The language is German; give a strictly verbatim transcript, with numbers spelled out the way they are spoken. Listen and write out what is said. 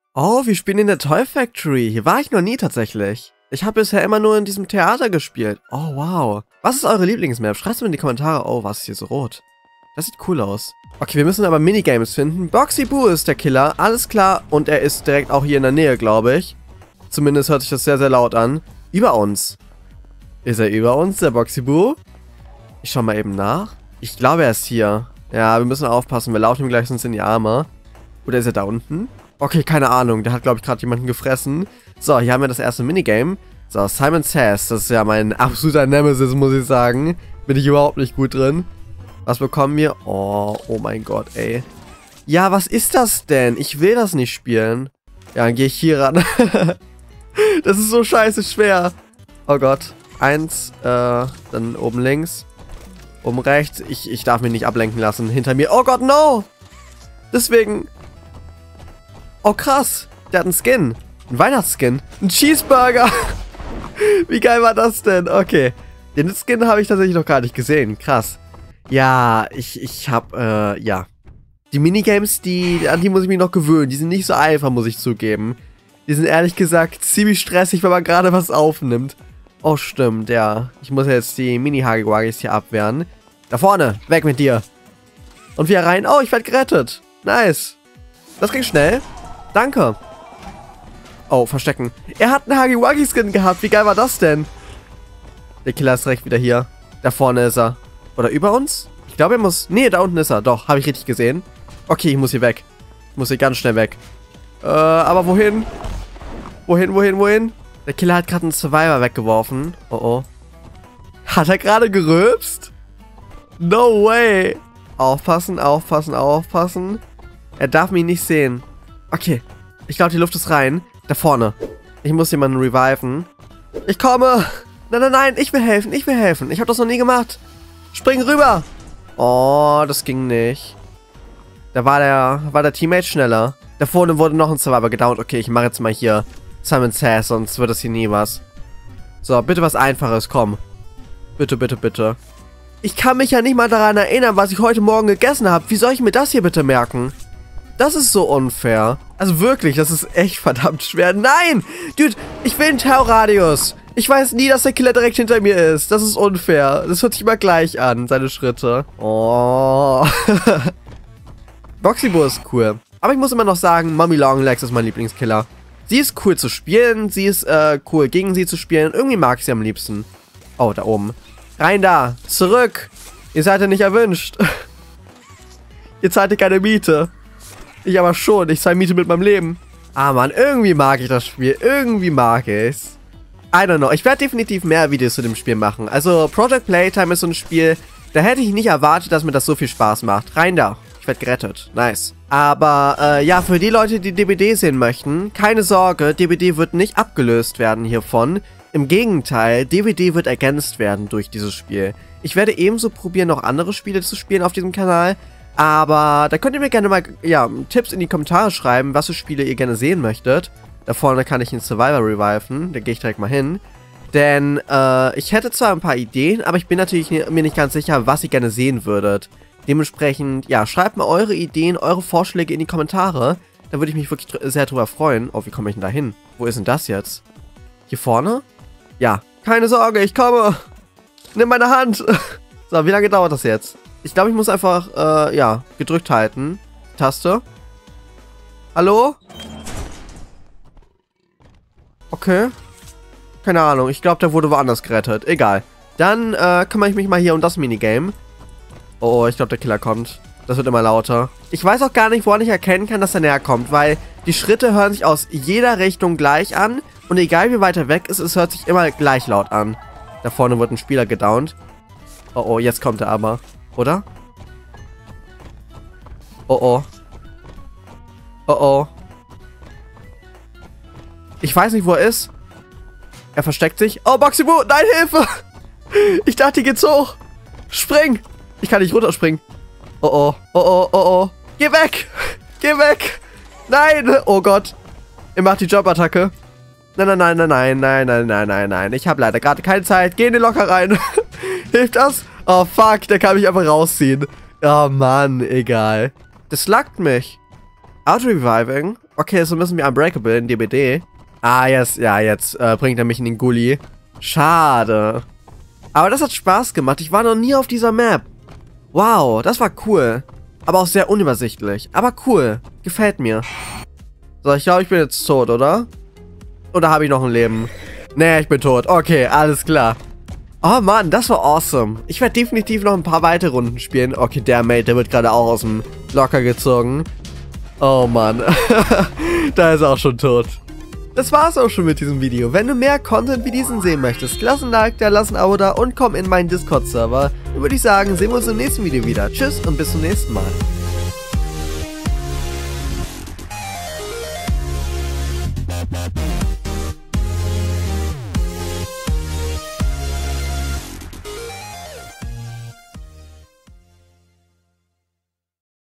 Oh, wir spielen in der Toy Factory. Hier war ich noch nie tatsächlich. Ich habe bisher immer nur in diesem Theater gespielt. Oh, wow. Was ist eure Lieblingsmap? Schreibt es mir in die Kommentare. Oh, was ist hier so rot? Das sieht cool aus. Okay, wir müssen aber Minigames finden. Boxy Boo ist der Killer. Alles klar. Und er ist direkt auch hier in der Nähe, glaube ich. Zumindest hört sich das sehr, sehr laut an. Über uns. Ist er über uns, der Boxy Boo? Ich schau mal eben nach. Ich glaube, er ist hier. Ja, wir müssen aufpassen. Wir laufen ihm gleich sonst in die Arme. Oder ist er da unten? Okay, keine Ahnung. Der hat, glaube ich, gerade jemanden gefressen. So, hier haben wir das erste Minigame. So, Simon Says. Das ist ja mein absoluter Nemesis, muss ich sagen. Bin ich überhaupt nicht gut drin. Was bekommen wir? Oh, oh mein Gott, ey. Ja, was ist das denn? Ich will das nicht spielen. Ja, dann gehe ich hier ran. Das ist so scheiße schwer. Oh Gott. Eins, äh, dann oben links. Oben rechts. Ich, ich darf mich nicht ablenken lassen. Hinter mir. Oh Gott, no! Deswegen... Oh krass, der hat einen Skin. Ein Weihnachtsskin. Ein Cheeseburger. Wie geil war das denn? Okay. Den Skin habe ich tatsächlich noch gar nicht gesehen. Krass. Ja, ich, ich habe, äh, ja. Die Minigames, die, an die muss ich mich noch gewöhnen. Die sind nicht so einfach, muss ich zugeben. Die sind ehrlich gesagt ziemlich stressig, wenn man gerade was aufnimmt. Oh, stimmt, ja. Ich muss jetzt die Mini-Hagiwagis hier abwehren. Da vorne, weg mit dir. Und wir rein. Oh, ich werde gerettet. Nice. Das ging schnell. Danke. Oh, verstecken. Er hat einen Hagiwagi-Skin gehabt. Wie geil war das denn? Der Killer ist direkt wieder hier. Da vorne ist er. Oder über uns? Ich glaube, er muss... Nee, da unten ist er. Doch, habe ich richtig gesehen. Okay, ich muss hier weg. Ich muss hier ganz schnell weg. Äh, aber wohin? Wohin, wohin, wohin? Der Killer hat gerade einen Survivor weggeworfen. Oh, oh. Hat er gerade gerülpst? No way. Aufpassen, aufpassen, aufpassen. Er darf mich nicht sehen. Okay. Ich glaube, die Luft ist rein. Da vorne. Ich muss jemanden reviven. Ich komme. Nein, nein, nein. Ich will helfen. Ich will helfen. Ich habe das noch nie gemacht. Spring rüber. Oh, das ging nicht. Da war der, war der Teammate schneller. Da vorne wurde noch ein Survivor gedownt. Okay, ich mache jetzt mal hier Simon Says, sonst wird das hier nie was. So, bitte was Einfaches. Komm. Bitte, bitte, bitte. Ich kann mich ja nicht mal daran erinnern, was ich heute Morgen gegessen habe. Wie soll ich mir das hier bitte merken? Das ist so unfair. Also wirklich, das ist echt verdammt schwer. Nein! Dude, ich will einen Terrorradius. Ich weiß nie, dass der Killer direkt hinter mir ist. Das ist unfair. Das hört sich immer gleich an, seine Schritte. Oh. Boxy Boo ist cool. Aber ich muss immer noch sagen, Mommy Longlegs ist mein Lieblingskiller. Sie ist cool zu spielen. Sie ist äh, cool gegen sie zu spielen. Irgendwie mag ich sie am liebsten. Oh, da oben. Rein da. Zurück. Ihr seid ja nicht erwünscht. Ihr zahlt ja keine Miete. Ich aber schon, ich zahle Miete mit meinem Leben. Ah Mann, irgendwie mag ich das Spiel. Irgendwie mag ich's. I don't know. Ich werde definitiv mehr Videos zu dem Spiel machen. Also Project Playtime ist so ein Spiel, da hätte ich nicht erwartet, dass mir das so viel Spaß macht. Rein da. Ich werde gerettet. Nice. Aber äh, ja, für die Leute, die D B D sehen möchten, keine Sorge, D B D wird nicht abgelöst werden hiervon. Im Gegenteil, D B D wird ergänzt werden durch dieses Spiel. Ich werde ebenso probieren, noch andere Spiele zu spielen auf diesem Kanal. Aber da könnt ihr mir gerne mal ja, Tipps in die Kommentare schreiben, was für Spiele ihr gerne sehen möchtet. Da vorne kann ich einen Survivor reviven, da gehe ich direkt mal hin. Denn äh, ich hätte zwar ein paar Ideen, aber ich bin natürlich mir nicht ganz sicher, was ihr gerne sehen würdet. Dementsprechend, ja, schreibt mal eure Ideen, eure Vorschläge in die Kommentare. Da würde ich mich wirklich sehr drüber freuen. Oh, wie komme ich denn da hin? Wo ist denn das jetzt? Hier vorne? Ja, keine Sorge, ich komme. Nimm meine Hand. So, wie lange dauert das jetzt? Ich glaube, ich muss einfach, äh, ja, gedrückt halten. Taste. Hallo? Okay. Keine Ahnung. Ich glaube, der wurde woanders gerettet. Egal. Dann, äh, kümmere ich mich mal hier um das Minigame. Oh, ich glaube, der Killer kommt. Das wird immer lauter. Ich weiß auch gar nicht, woran ich erkennen kann, dass er näher kommt, weil die Schritte hören sich aus jeder Richtung gleich an. Und egal, wie weit er weg ist, es hört sich immer gleich laut an. Da vorne wird ein Spieler gedownt. Oh, oh, jetzt kommt er aber. Oder? Oh oh. Oh oh. Ich weiß nicht, wo er ist. Er versteckt sich. Oh, Boxy Boo! Nein, Hilfe! Ich dachte, hier geht's hoch. Spring! Ich kann nicht runterspringen. Oh oh. Oh oh. Oh oh. Geh weg! Geh weg! Nein! Oh Gott. Er macht die Jobattacke. Nein, nein, nein, nein, nein, nein, nein, nein, nein, nein. Ich habe leider gerade keine Zeit. Geh in den Locker rein. Hilft das? Oh, fuck. Der kann mich einfach rausziehen. Oh, Mann. Egal. Das lackt mich. Auto-Reviving. Okay, so müssen wir Unbreakable in D B D. Ah, yes, ja, jetzt äh, bringt er mich in den Gully. Schade. Aber das hat Spaß gemacht. Ich war noch nie auf dieser Map. Wow, das war cool. Aber auch sehr unübersichtlich. Aber cool. Gefällt mir. So, ich glaube, ich bin jetzt tot, oder? Oder habe ich noch ein Leben? Nee, ich bin tot. Okay, alles klar. Oh Mann, das war awesome. Ich werde definitiv noch ein paar weitere Runden spielen. Okay, der Mate, der wird gerade auch aus dem Locker gezogen. Oh Mann. Da ist er auch schon tot. Das war's auch schon mit diesem Video. Wenn du mehr Content wie diesen sehen möchtest, lass ein Like da, lass ein Abo da und komm in meinen Discord-Server. Dann würde ich sagen, sehen wir uns im nächsten Video wieder. Tschüss und bis zum nächsten Mal.